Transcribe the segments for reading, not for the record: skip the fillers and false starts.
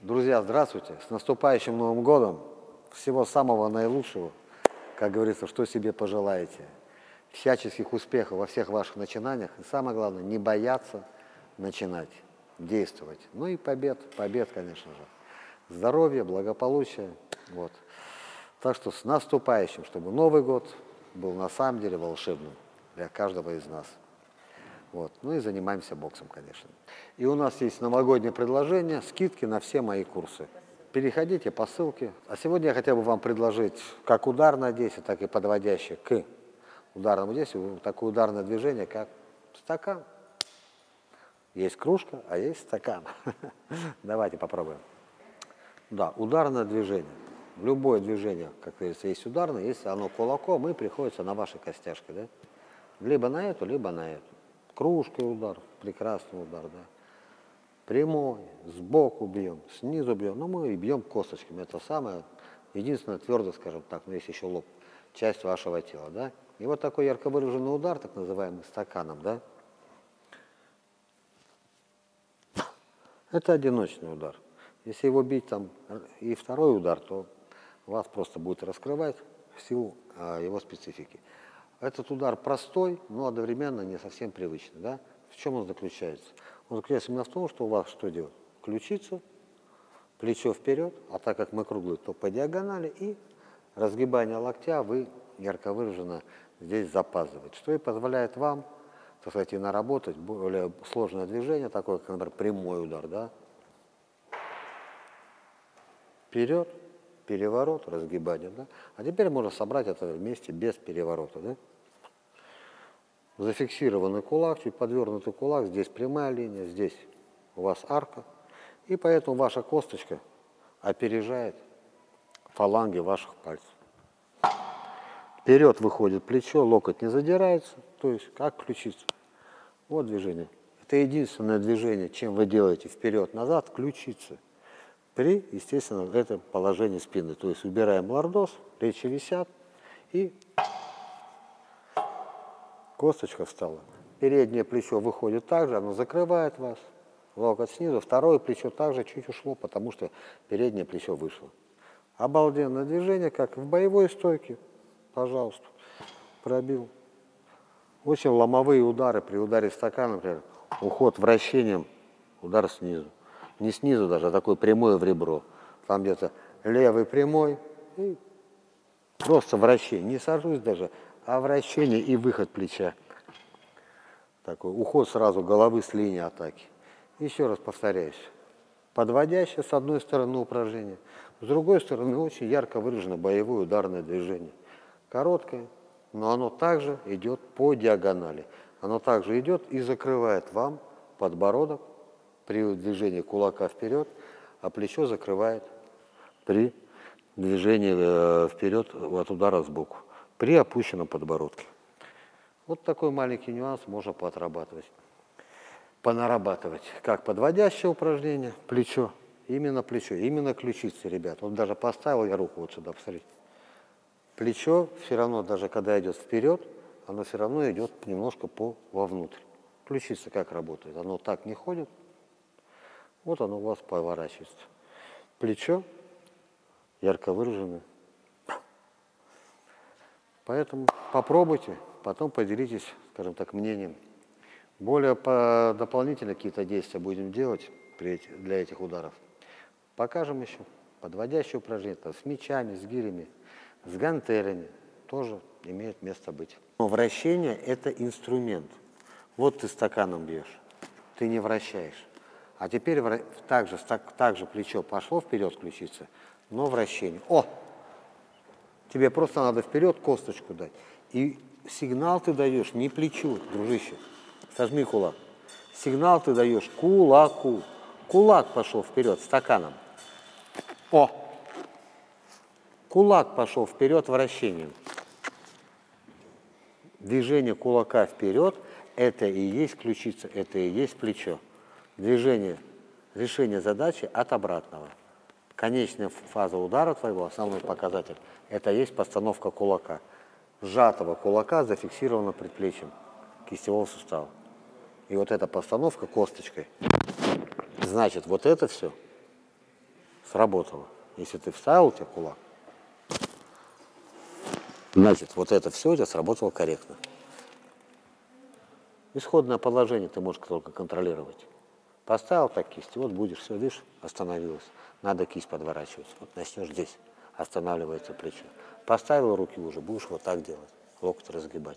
Друзья, здравствуйте! С наступающим Новым годом! Всего самого наилучшего, как говорится, что себе пожелаете. Всяческих успехов во всех ваших начинаниях. И самое главное, не бояться начинать, действовать. Ну и побед, конечно же. Здоровья, благополучия. Вот. Так что с наступающим, чтобы Новый год был на самом деле волшебным для каждого из нас. Вот. Ну и занимаемся боксом, конечно. И у нас есть новогоднее предложение, скидки на все мои курсы. Переходите по ссылке. А сегодня я хотел бы вам предложить как ударное действие, так и подводящее к ударному действию, такое ударное движение, как стакан. Есть кружка, а есть стакан. Давайте попробуем. Да, ударное движение. Любое движение, как говорится, есть ударное, если оно кулаком, и приходится на вашей костяшке. Да? Либо на эту, либо на эту. Кружкой удар, прекрасный удар, да. Прямой, сбоку бьем, снизу бьем, но мы и бьем косточками. Это самое, единственное твердое, скажем так, но есть еще лоб, часть вашего тела, да. И вот такой ярко выраженный удар, так называемый стаканом, да. Это одиночный удар. Если его бить там и второй удар, то вас просто будет раскрывать в силу его специфики. Этот удар простой, но одновременно не совсем привычный. Да? В чем он заключается? Он заключается именно в том, что у вас что делать? Ключица, плечо вперед, а так как мы круглые, то по диагонали, и разгибание локтя вы ярко выраженно здесь запаздываете, что и позволяет вам, так сказать, и наработать более сложное движение, такое, как, например, прямой удар. Да? Вперед, переворот, разгибание. Да? А теперь можно собрать это вместе без переворота. Да? Зафиксированный кулак, чуть подвернутый кулак, здесь прямая линия, здесь у вас арка. И поэтому ваша косточка опережает фаланги ваших пальцев. Вперед выходит плечо, локоть не задирается, то есть как ключица. Вот движение. Это единственное движение, чем вы делаете вперед-назад, ключица. При, естественно, этом положении спины. То есть убираем лордоз, плечи висят и косточка встала. Переднее плечо выходит также, оно закрывает вас. Локоть снизу, второе плечо также чуть ушло, потому что переднее плечо вышло. Обалденное движение, как в боевой стойке. Пожалуйста, пробил. Очень ломовые удары при ударе стакана, например, уход вращением, удар снизу. Не снизу даже, а такой прямой в ребро. Там где-то левый прямой и просто вращение. Не сажусь даже, а вращение и выход плеча. Такой уход сразу головы с линии атаки. Еще раз повторяюсь. Подводящее с одной стороны упражнение, с другой стороны очень ярко выражено боевое ударное движение. Короткое, но оно также идет по диагонали. Оно также идет и закрывает вам подбородок при движении кулака вперед, а плечо закрывает при движении вперед от удара сбоку, при опущенном подбородке. Вот такой маленький нюанс можно понарабатывать. Как подводящее упражнение, плечо, именно ключицы, ребят. Вот даже поставил я руку вот сюда, посмотрите. Плечо все равно, даже когда идет вперед, оно все равно идет немножко вовнутрь. Ключица как работает? Оно так не ходит, вот оно у вас поворачивается. Плечо ярко выраженное. Поэтому попробуйте, потом поделитесь, скажем так, мнением. Более дополнительно какие-то действия будем делать для этих ударов. Покажем еще подводящие упражнения с мячами, с гирями, с гантелями. Тоже имеет место быть. Но вращение – это инструмент. Вот ты стаканом бьешь, ты не вращаешь. А теперь также плечо пошло вперед, ключица, но вращение. О! Тебе просто надо вперед косточку дать. И сигнал ты даешь не плечу, дружище. Сожми кулак. Сигнал ты даешь кулаку. Кулак пошел вперед стаканом. О! Кулак пошел вперед вращением. Движение кулака вперед – это и есть ключица, это и есть плечо. Движение, решение задачи от обратного. Конечная фаза удара твоего, основной показатель, это есть постановка кулака. Сжатого кулака зафиксировано предплечьем кистевого сустава. И вот эта постановка косточкой, значит, вот это все сработало. Если ты вставил у тебя кулак, значит, вот это все у тебя сработало корректно. Исходное положение ты можешь только контролировать. Поставил так кисть, вот будешь, все, видишь, остановилась. Надо кисть подворачивать. Вот начнешь здесь, останавливается плечо. Поставил руки уже, будешь вот так делать, локоть разгибать.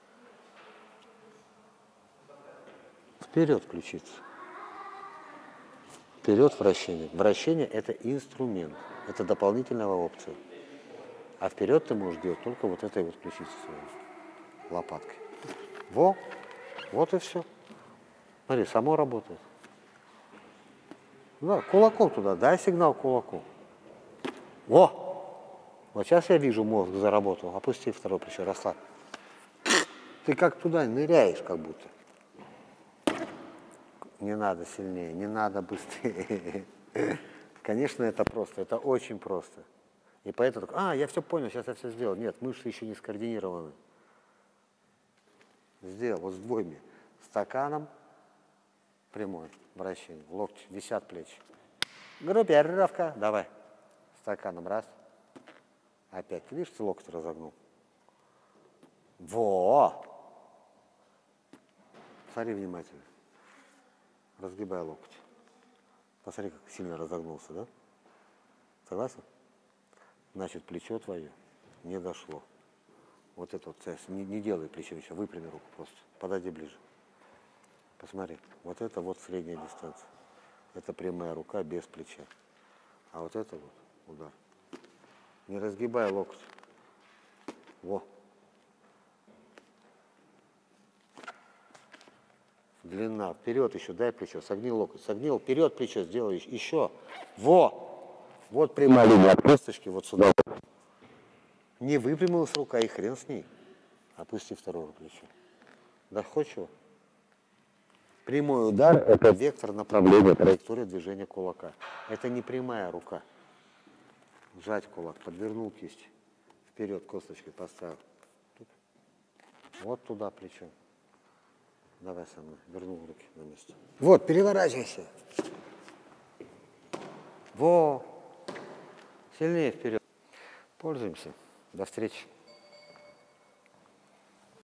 Вперед включиться. Вперед вращение. Вращение – это инструмент, это дополнительная опция. А вперед ты можешь делать только вот этой вот ключицей своей, лопаткой. Во, вот и все. Смотри, само работает. Да, кулаком туда, дай сигнал кулаком. Во! Вот сейчас я вижу, мозг заработал. Опусти второе плечо, расслабь. Ты как туда ныряешь, как будто. Не надо сильнее, не надо быстрее. Конечно, это просто, это очень просто. И поэтому, я все понял, сейчас я все сделал. Нет, мышцы еще не скоординированы. Сделал, вот с двойми. Стаканом, прямой, вращение, локти, висят плечи. Группировка, давай. Стаканом, раз. Опять, ты видишь, ты локоть разогнул. Во! Смотри внимательно. Разгибай локоть. Посмотри, как сильно разогнулся, да? Согласен? Значит, плечо твое не дошло. Вот это вот, не делай плечо еще, выпрями руку просто. Подойди ближе. Посмотри, вот это вот средняя дистанция. Это прямая рука без плеча. А вот это вот удар. Не разгибай локоть. Во. Длина. Вперед еще, дай плечо. Согни локоть. Согнил. Вперед плечо сделай еще. Во. Вот прямая линия от косточки вот сюда. Не выпрямилась рука, и хрен с ней. Опусти второе плечо. Доходчиво. Прямой удар – это вектор направления, траектория движения кулака. Это не прямая рука. Сжать кулак, подвернул кисть. Вперед косточкой поставил. Вот туда плечо. Давай со мной. Вернул руки на место. Вот, переворачивайся. Во. Сильнее вперед. Пользуемся. До встречи.